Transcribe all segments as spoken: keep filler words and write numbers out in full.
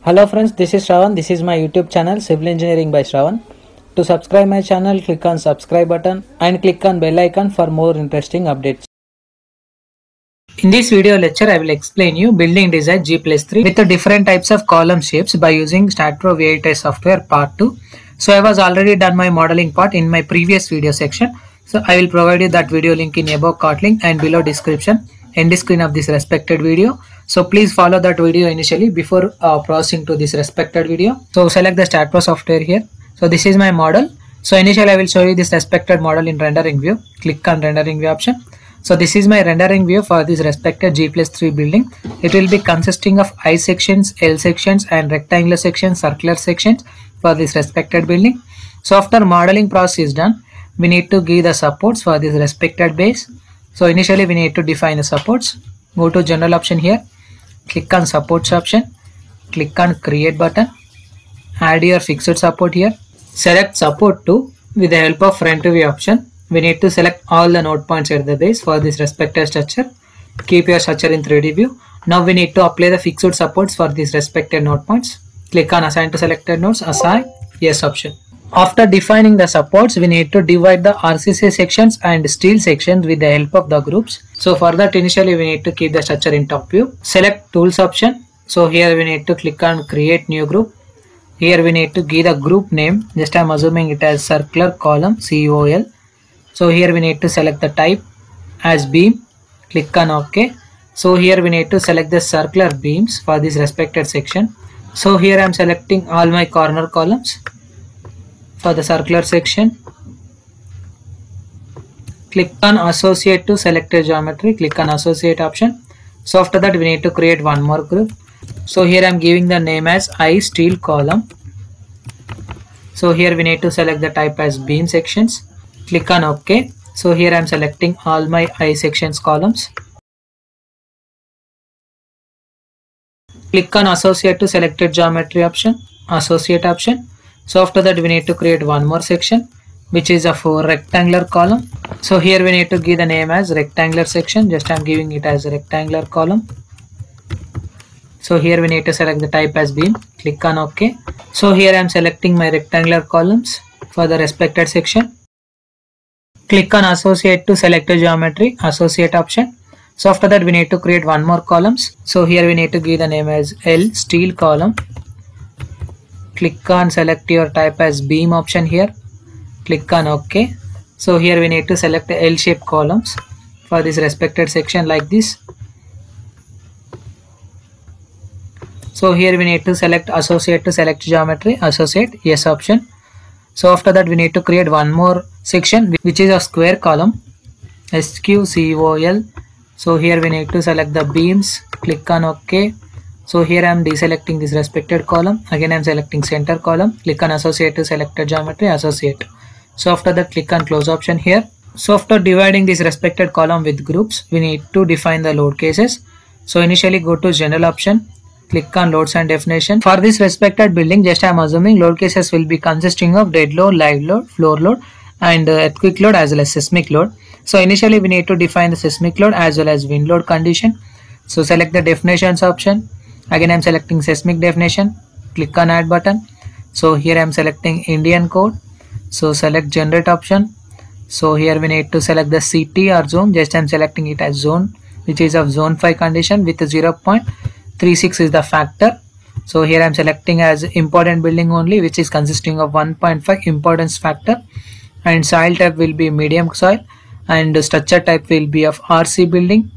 Hello friends, this is Shravan. This is my YouTube channel Civil Engineering by Shravan. To subscribe my channel, click on subscribe button and click on bell icon for more interesting updates. In this video lecture, I will explain you building design G plus three with the different types of column shapes by using StatPro V eight software part two. So I was already done my modeling part in my previous video section. So I will provide you that video link in above card link and below description in the screen of this respected video. So please follow that video initially before uh, processing to this respected video. So select the StatPro software here. So this is my model. So initially I will show you this respected model in rendering view. Click on rendering view option. So this is my rendering view for this respected G plus three building. It will be consisting of I sections, L sections and rectangular sections, circular sections for this respected building. So after modeling process is done, we need to give the supports for this respected base. So initially we need to define the supports. Go to general option here. Click on supports option. Click on create button. Add your fixed support here. Select support two with the help of front view option. We need to select all the node points at the base for this respective structure. Keep your structure in three D view. Now we need to apply the fixed supports for these respective node points. Click on assign to selected nodes. Assign yes option. After defining the supports, we need to divide the R C C sections and steel sections with the help of the groups. So for that, initially we need to keep the structure in top view. Select tools option. So here we need to click on create new group. Here we need to give the group name. Just I am assuming it as circular column C O L. So here we need to select the type as beam. Click on OK. So here we need to select the circular beams for this respected section. So here I am selecting all my corner columns. For the circular section, click on associate to selected geometry. Click on associate option. So after that we need to create one more group. So here I am giving the name as I steel column. So here we need to select the type as beam sections. Click on OK. So here I am selecting all my I sections columns. Click on associate to selected geometry option. Associate option. So after that we need to create one more section which is of a rectangular column. So here we need to give the name as rectangular section. Just I am giving it as a rectangular column. So here we need to select the type as beam. Click on OK. So here I am selecting my rectangular columns for the respected section. Click on associate to selected geometry. Associate option. So after that we need to create one more columns. So here we need to give the name as L steel column. Click on select your type as beam option here. Click on OK. So here we need to select the L shaped columns for this respected section like this. So here we need to select associate to select geometry. Associate yes option. So after that we need to create one more section which is a square column. S Q C O L. So here we need to select the beams. Click on OK. So here I am deselecting this respected column. Again I am selecting center column. Click on associate to selected geometry. Associate. So after that click on close option here. So after dividing this respected column with groups, we need to define the load cases. So initially go to general option. Click on loads and definition. For this respected building, just I am assuming load cases will be consisting of dead load, live load, floor load and uh, earthquake load as well as seismic load. So initially we need to define the seismic load as well as wind load condition. So select the definitions option. Again I am selecting seismic definition. Click on add button. So here I am selecting Indian code. So select generate option. So here we need to select the city or zone. Just I am selecting it as zone which is of zone five condition with zero point three six is the factor. So here I am selecting as important building only which is consisting of one point five importance factor, and soil type will be medium soil and structure type will be of R C building.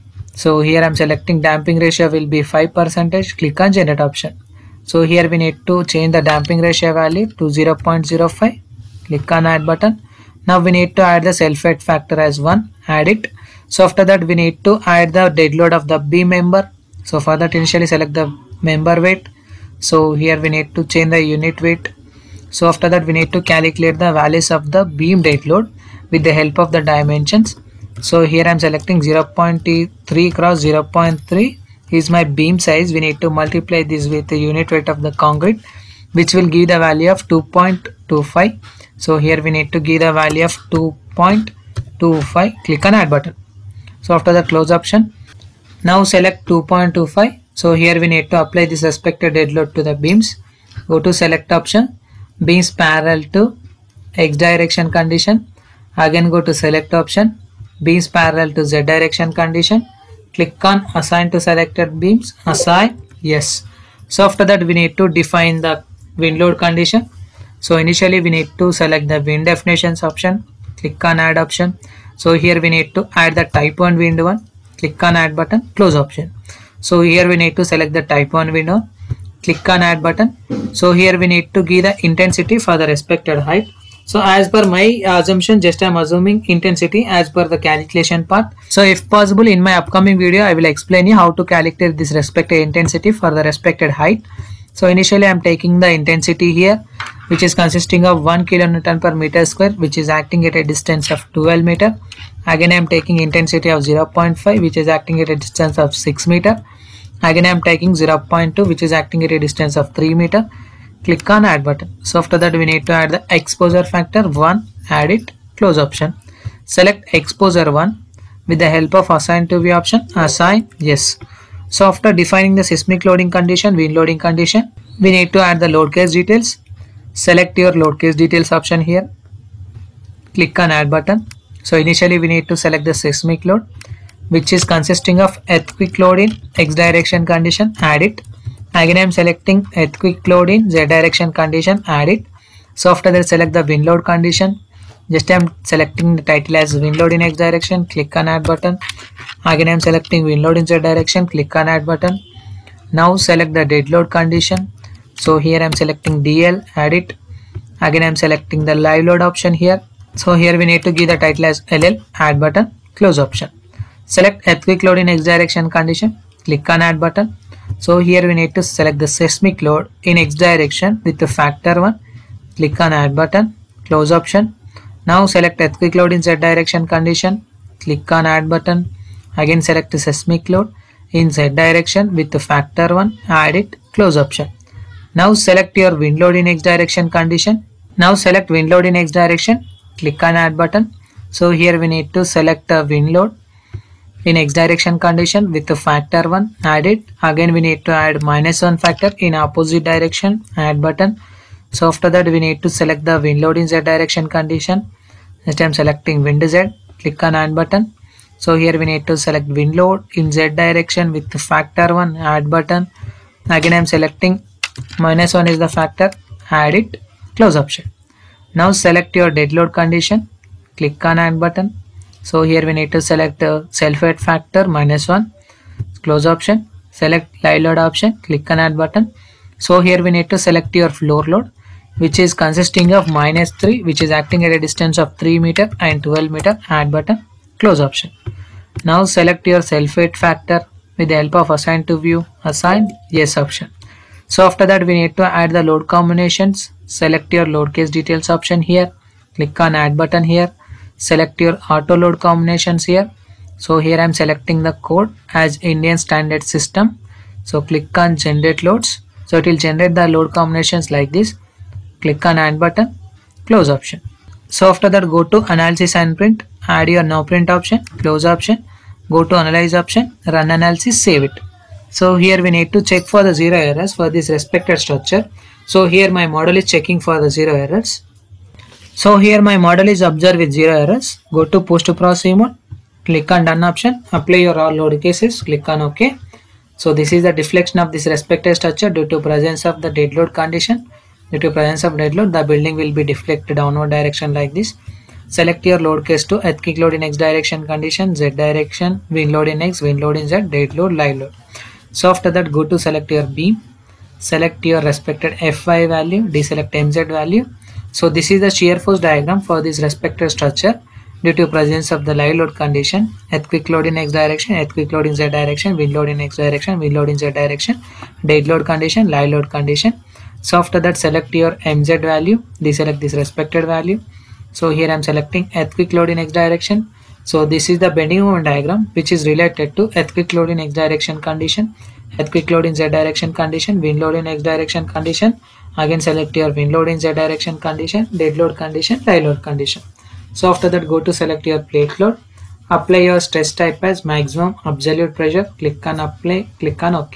So here I am selecting damping ratio will be five percent. Click on generate option. So here we need to change the damping ratio value to zero point zero five. Click on add button. Now we need to add the self weight factor as one. Add it. So after that we need to add the dead load of the beam member. So for that initially select the member weight. So here we need to change the unit weight. So after that we need to calculate the values of the beam dead load with the help of the dimensions. So here I am selecting zero point three cross zero point three is my beam size. We need to multiply this with the unit weight of the concrete which will give the value of two point two five. So here we need to give the value of two point two five. Click on add button. So after the close option. Now select two point two five. So here we need to apply this respective dead load to the beams. Go to select option, beams parallel to x direction condition. Again go to select option, beams parallel to z direction condition. Click on assign to selected beams, assign, yes. So after that we need to define the wind load condition. So initially we need to select the wind definitions option, click on add option. So here we need to add the type one wind one, click on add button, close option. So here we need to select the type one wind one, click on add button. So here we need to give the intensity for the respected height. So as per my assumption, just I am assuming intensity as per the calculation part. So if possible in my upcoming video I will explain you how to calculate this respected intensity for the respected height. So initially I am taking the intensity here, which is consisting of one kilonewton per meter square, which is acting at a distance of twelve meter. Again I am taking intensity of zero point five, which is acting at a distance of six meter. Again I am taking zero point two, which is acting at a distance of three meter. Click on add button. So after that we need to add the exposure factor one, add it, close option. Select exposure one with the help of assign to view option, assign, yes. So after defining the seismic loading condition, wind loading condition, we need to add the load case details. Select your load case details option here. Click on add button. So initially we need to select the seismic load, which is consisting of earthquake load in x direction condition, add it. Again I am selecting earthquake load in z direction condition, add it. So after that select the wind load condition. Just I am selecting the title as wind load in x direction, click on add button. Again I am selecting wind load in z direction, click on add button. Now select the dead load condition. So here I am selecting D L, add it. Again I am selecting the live load option here. So here we need to give the title as L L, add button, close option. Select earthquake load in x direction condition, click on add button. So here we need to select the seismic load in x direction with the factor one, click on add button, close option. Now select earthquake load in z direction condition, click on add button. Again select the seismic load in z direction with the factor one, add it, close option. Now select your wind load in x direction condition. Now select wind load in x direction, click on add button. So here we need to select the wind load in x direction condition with the factor one, add it. Again we need to add minus one factor in opposite direction, add button. So after that we need to select the wind load in z direction condition. Next I am selecting wind z, click on add button. So here we need to select wind load in z direction with the factor one, add button. Again I am selecting minus one is the factor, add it, close option. Now select your dead load condition, click on add button. So here we need to select the self-weight factor minus one, close option. Select live load option, click on add button. So here we need to select your floor load, which is consisting of minus three, which is acting at a distance of three meter and twelve meter, add button, close option. Now select your self-weight factor with the help of assign to view, assign, yes option. So after that we need to add the load combinations. Select your load case details option here, click on add button here. Select your auto load combinations here. So here I am selecting the code as Indian Standard System. So click on generate loads. So it will generate the load combinations like this. Click on add button, close option. So after that go to analysis and print, add your now print option, close option. Go to analyze option, run analysis, save it. So here we need to check for the zero errors for this respected structure. So here my model is checking for the zero errors. So here my model is observed with zero errors. Go to post processing mode, click on done option, apply your all load cases, click on OK. So this is the deflection of this respected structure due to presence of the dead load condition. Due to presence of dead load, the building will be deflected downward direction like this. Select your load case to earthquake load in x direction condition, z direction, wind load in x, wind load in z, dead load, live load. So after that go to select your beam, select your respected F Y value, deselect M Z value. So this is the shear force diagram for this respected structure due to presence of the live load condition, earthquake load in x direction, earthquake load in z direction, wind load in x direction, wind load in z direction, dead load condition, live load condition. So after that select your M Z value, deselect this respected value. So here I am selecting earthquake load in x direction. So this is the bending moment diagram which is related to earthquake load in x direction condition, earthquake load in z direction condition, wind load in x direction condition. Again select your wind load in z direction condition, dead load condition, live load condition. So after that go to select your plate load, apply your stress type as maximum absolute pressure, click on apply, click on OK.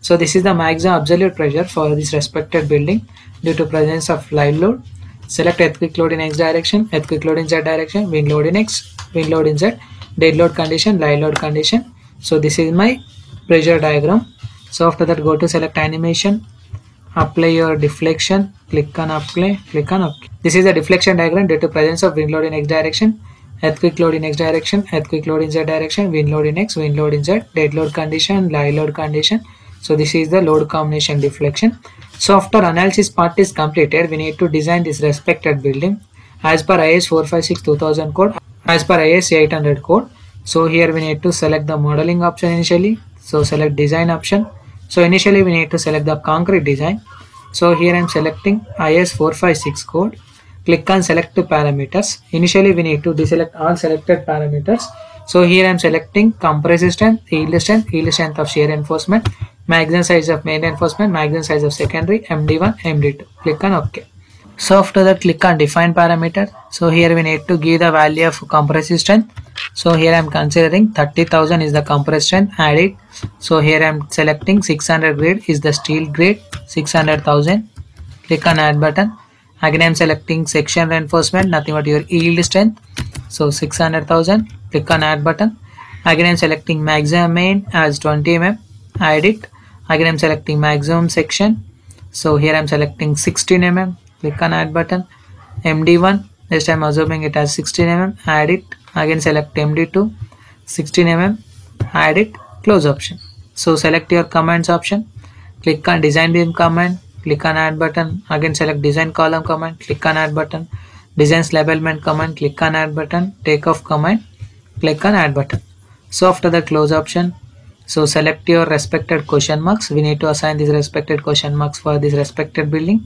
So this is the maximum absolute pressure for this respected building due to presence of live load. Select earthquake load in X direction, earthquake load in Z direction, wind load in X, wind load in Z, dead load condition, live load condition. So this is my pressure diagram. So after that, go to select animation, apply your deflection, click on apply, click on OK. This is the deflection diagram due to presence of wind load in X direction, earthquake load in X direction, earthquake load in Z direction, wind load in X, wind load in Z, dead load condition, live load condition. So this is the load combination deflection. So after analysis part is completed, we need to design this respected building as per I S four fifty-six two thousand code, as per I S eight hundred code. So here we need to select the modeling option initially. So select design option. So initially we need to select the concrete design. So here I am selecting I S four fifty-six code. Click on select to parameters. Initially we need to deselect all selected parameters. So here I am selecting compressive strength, yield strength, yield strength of shear reinforcement, maximum size of main reinforcement, maximum size of secondary, M D one, M D two. Click on OK. So after that, click on define parameter. So here we need to give the value of compressive strength. So here I am considering thirty thousand is the compressive strength, add it. So here I am selecting six hundred grade is the steel grade, six hundred thousand. Click on add button. Again I am selecting section reinforcement, nothing but your yield strength. So six hundred thousand. Click on add button. Again I am selecting maximum main as twenty millimeters. Add it. Again I am selecting maximum section. So here I am selecting sixteen millimeters. Click on add button. M D one. This time assuming it as sixteen millimeters. Add it. Again select M D two. sixteen millimeters. Add it. Close option. So select your commands option. Click on design beam command. Click on add button. Again select design column command. Click on add button. Design labelment command. Click on add button. Takeoff command. Click on add button. So after the close option, so select your respected question marks. We need to assign these respected question marks for this respected building.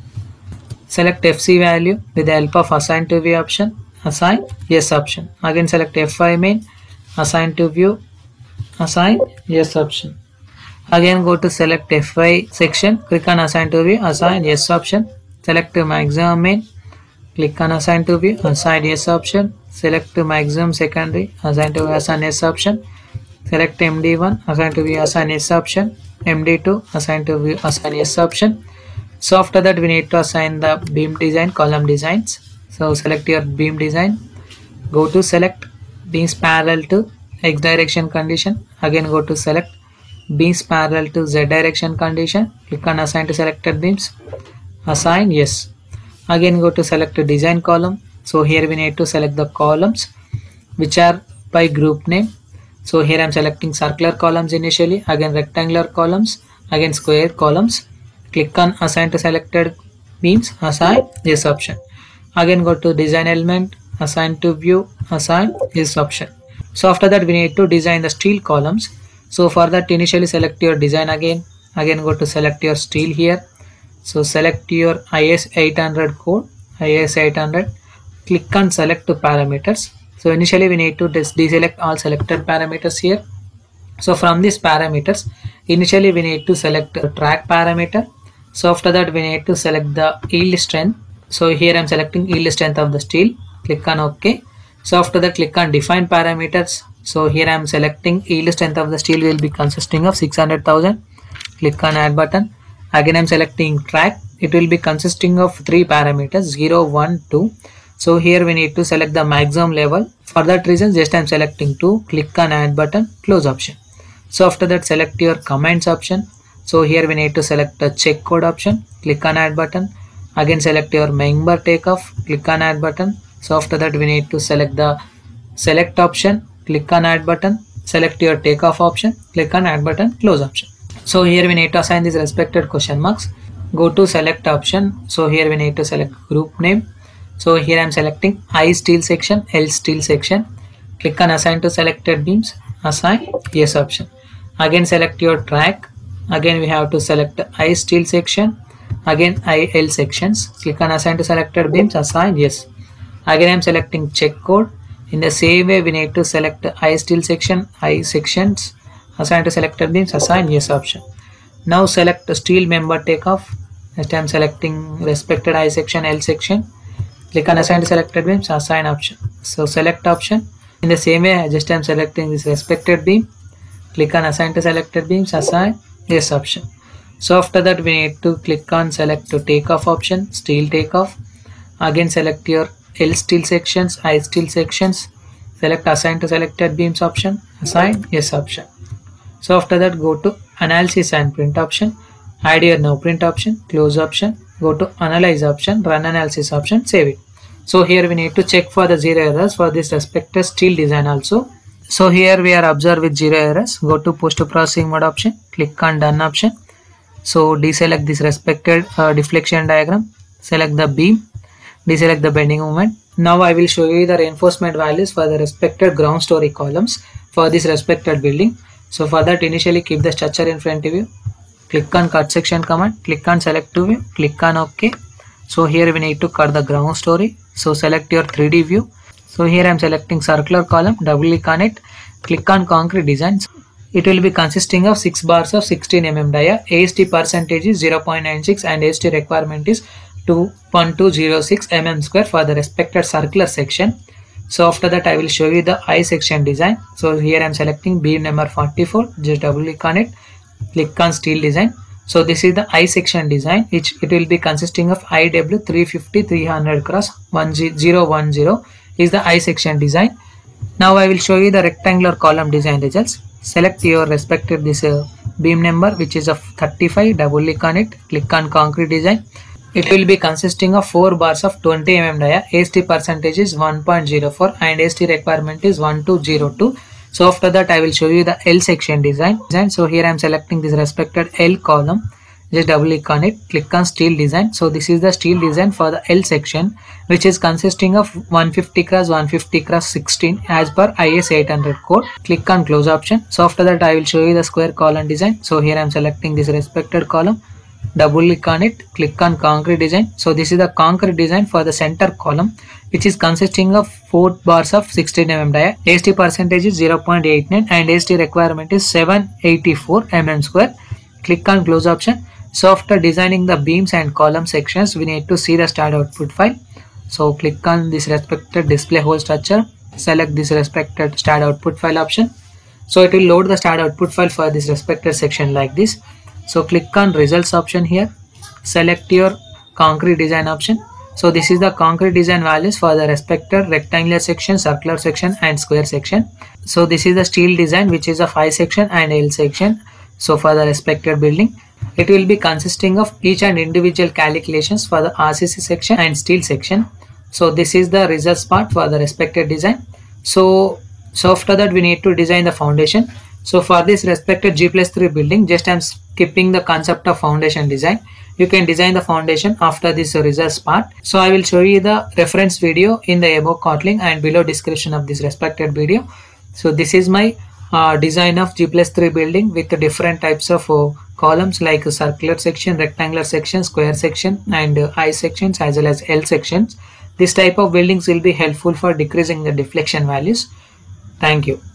Select F C value with the help of assign to view option. Assign yes option. Again select F I main. Assign to view. Assign yes option. Again go to select F I section. Click on assign to view. Assign yes option. Select maximum main. Click on assign to view. Assign yes option. Select maximum secondary. Assign to view. Assign yes option. Select M D one. Assign to view. Assign yes option. M D two. Assign to view. Assign yes option. So after that we need to assign the beam design, column designs. So select your beam design. Go to select beams parallel to X direction condition. Again go to select beams parallel to Z direction condition. Click on assign to selected beams. Assign yes. Again go to select design column. So here we need to select the columns which are by group name. So here I am selecting circular columns initially, again rectangular columns, again square columns. Click on assign to selected beams. Assign yes option. Again go to design element, assign to view, assign yes option. So after that we need to design the steel columns. So for that initially select your design again. Again go to select your steel here. So select your I S eight hundred code, I S eight hundred. Click on select to parameters. So initially we need to deselect all selected parameters here. So from these parameters, initially we need to select the track parameter. So after that we need to select the yield strength. So here I am selecting yield strength of the steel. Click on OK. So after that click on define parameters. So here I am selecting yield strength of the steel will be consisting of six hundred thousand. Click on add button. Again I am selecting track. It will be consisting of three parameters zero, one, two. So here we need to select the maximum level. For that reason just I am selecting two. Click on add button. Close option. So after that select your commands option. So here we need to select the check code option. Click on add button. Again select your member takeoff. Click on add button. So after that we need to select the select option. Click on add button. Select your takeoff option. Click on add button. Close option. So here we need to assign these respected question marks. Go to select option. So here we need to select group name. So here I am selecting I steel section, L steel section. Click on assign to selected beams. Assign yes option. Again select your track. Again we have to select I steel section. Again I L sections. Click on assign to selected beams. Assign yes. Again I am selecting check code. In the same way we need to select I steel section, I sections. Assign to selected beams. Assign yes option. Now select the steel member takeoff. Next I am selecting respected I section, L section. Click on assign to selected beams. Assign option. So select option. In the same way, I just am selecting this respected beam. Click on assign to selected beams. Assign Yes option. So after that we need to click on select to takeoff option, steel takeoff. Again select your L steel sections, I steel sections. Select assign to selected beams option, assign yes option. So after that go to analysis and print option, add your now print option, close option, go to analyze option, run analysis option, save it. So here we need to check for the zero errors for this respective steel design also. So here we are observed with zero errors. Go to post processing mode option, click on done option. So deselect this respected uh, deflection diagram, select the beam, deselect the bending moment. Now I will show you the reinforcement values for the respected ground story columns for this respected building. So for that initially keep the structure in front of you, click on cut section command, click on select to view, click on OK. So here we need to cut the ground story. So select your three D view. So here I am selecting circular column, double click on it, click on concrete designs. It will be consisting of six bars of sixteen millimeter dia. A S T percentage is zero point nine six and A S T requirement is two point two zero six millimeters square for the respected circular section. So after that I will show you the I section design. So here I am selecting beam number forty-four, just double click on it, click on steel design. So this is the I section design, which it will be consisting of I W three fifty three hundred cross one zero one zero is the I section design. Now I will show you the rectangular column design results. Select your respective this uh, beam number which is of thirty-five, double click on it, click on concrete design. It will be consisting of four bars of twenty millimeter dia. A S T percentage is one point zero four and A S T requirement is one two zero two. So after that I will show you the L section design. So here I am selecting this respected L column. Just double click on it, click on steel design. So this is the steel design for the L section, which is consisting of one fifty cross one fifty cross sixteen as per I S eight hundred code. Click on close option. So after that I will show you the square column design. So here I am selecting this respected column, double click on it, click on concrete design. So this is the concrete design for the center column, which is consisting of four bars of sixteen millimeter dia. A S T percentage is zero point eight nine and A S T requirement is seven eighty-four millimeters square. Click on close option. So after designing the beams and column sections, we need to see the start output file. So click on this respected display hole structure, select this respected start output file option. So it will load the start output file for this respected section like this. So click on results option here, select your concrete design option. So this is the concrete design values for the respected rectangular section, circular section and square section. So this is the steel design which is of I section and L section. So for the respected building, it will be consisting of each and individual calculations for the R C C section and steel section. So this is the results part for the respected design. So, so after that we need to design the foundation. So for this respected G plus three building, just I am skipping the concept of foundation design. You can design the foundation after this results part. So I will show you the reference video in the above card link and below description of this respected video. So this is my uh, design of G plus three building with the different types of uh, columns like a circular section, rectangular section, square section and uh, I sections as well as L sections. This type of buildings will be helpful for decreasing the deflection values. Thank you.